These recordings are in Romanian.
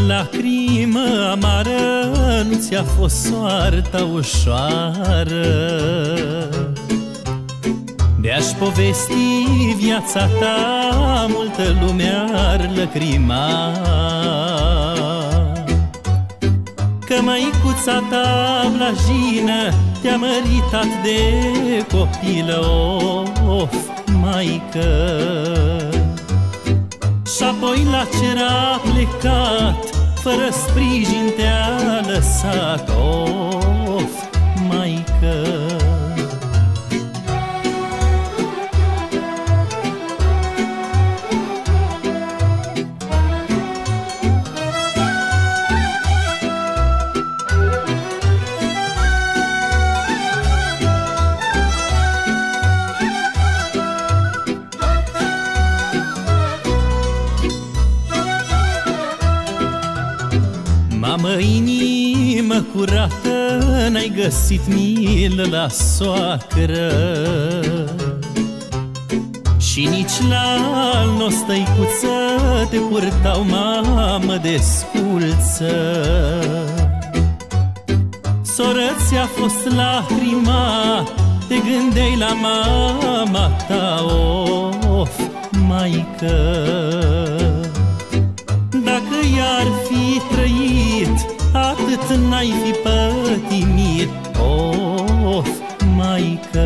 lacrimă amară, nu ți-a fost soarta ușoară. De-aș povesti viața ta, multă lume ar lăcrima, că măicuța ta blajină te-a măritat de copilă. Of, maică! Și-apoi la cer a plecat, fără sprijin te-a lăsat. Of, maică! Mamă, inimă curată, n-ai găsit milă la soacră, și nici la al nostru tăicuță te purtau, mamă, de sculță. Soră, ți-a fost lacrima, te gândeai la mama ta. Of, maică! Dacă i-ar fi trăit, atât n-ai fi pătimit. Of, maică!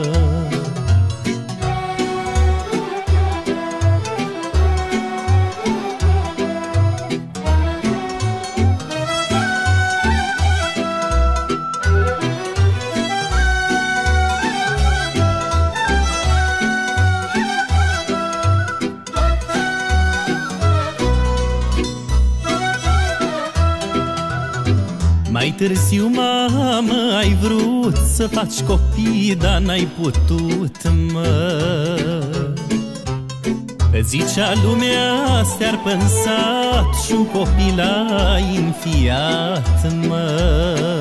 Mai târziu, mamă, ai vrut să faci copii, dar n-ai putut, mă. Îți zicea lumea, s-te-ar pănsat și un copil ai înfiat, mă.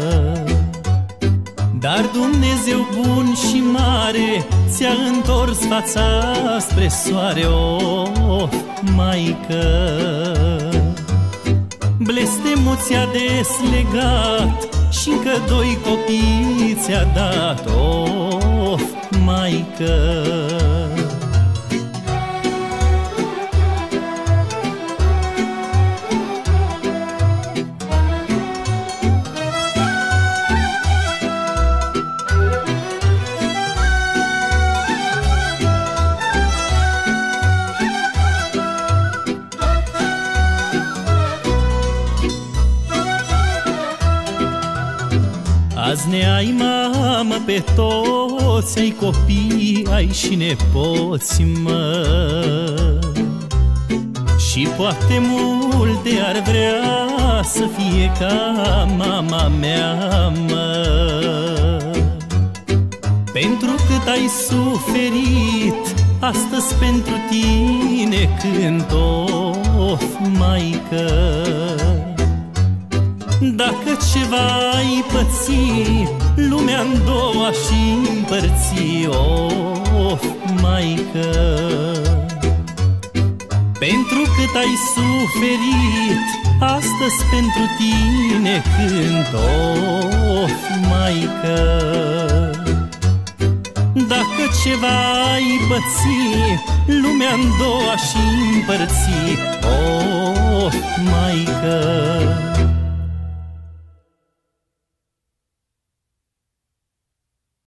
Dar Dumnezeu bun și mare ți-a întors fața spre soare. Of, maică! Blestemul ți-a deslegat și încă 2 copii ți-a dat. Of, maică! Azi ne ai, mamă, pe toți, ai copii, ai și nepoți, mă. Și poate multe ar vrea să fie ca mama mea, mă. Pentru cât ai suferit, astăzi pentru tine cânt. Of, maică! Dacă ceva ai păți, lumea-n două și împărți. Of, maică! Pentru cât ai suferit, astăzi pentru tine cânt. Of, maică! Dacă ceva ai păți, lumea-n două și împărți. Of, maică!